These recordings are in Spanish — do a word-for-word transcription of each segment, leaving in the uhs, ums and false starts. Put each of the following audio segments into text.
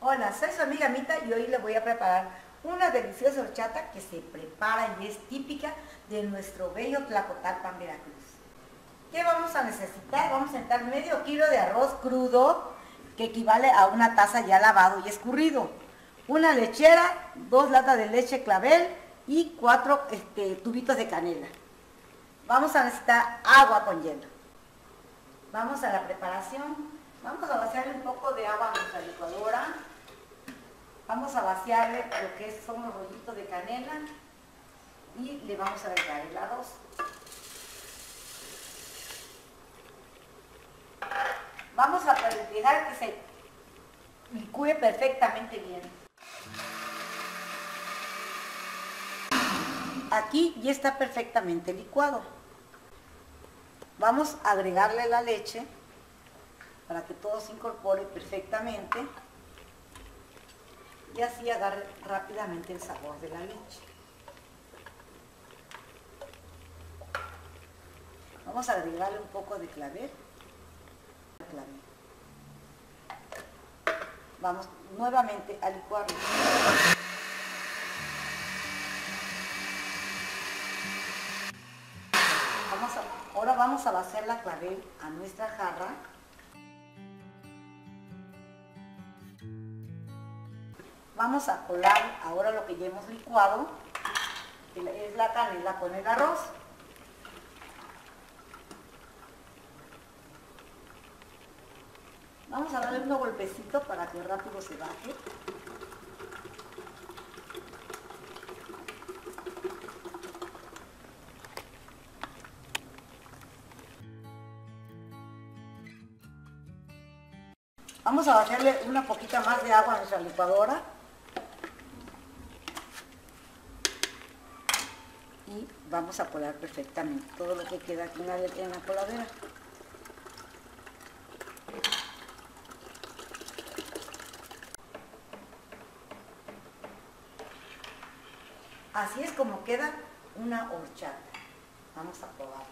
Hola, soy su amiga Mita y hoy le voy a preparar una deliciosa horchata que se prepara y es típica de nuestro bello Tlacotalpan, Veracruz. ¿Qué vamos a necesitar? Vamos a necesitar medio kilo de arroz crudo, que equivale a una taza ya lavado y escurrido, una lechera, dos latas de leche clavel y cuatro este, tubitos de canela. Vamos a necesitar agua con hielo. Vamos a la preparación. Vamos a vaciarle un poco de agua a nuestra licuadora. Vamos a vaciarle lo que son los rollitos de canela y le vamos a agregar el arroz. Vamos a dejar que se licúe perfectamente bien. Aquí ya está perfectamente licuado. Vamos a agregarle la leche para que todo se incorpore perfectamente y así agarre rápidamente el sabor de la leche. Vamos a agregarle un poco de clavel. clavel. Vamos nuevamente a licuarlo. Vamos a, ahora vamos a vaciar la clavel a nuestra jarra. Vamos a colar ahora lo que ya hemos licuado, que es la canela con el arroz. Vamos a darle un golpecito para que rápido se baje. Vamos a bajarle una poquita más de agua a nuestra licuadora. Y vamos a colar perfectamente todo lo que queda aquí en la, en la coladera. Así es como queda una horchata. Vamos a probar.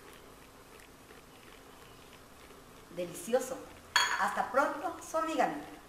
Delicioso. Hasta pronto, su amiga Mita.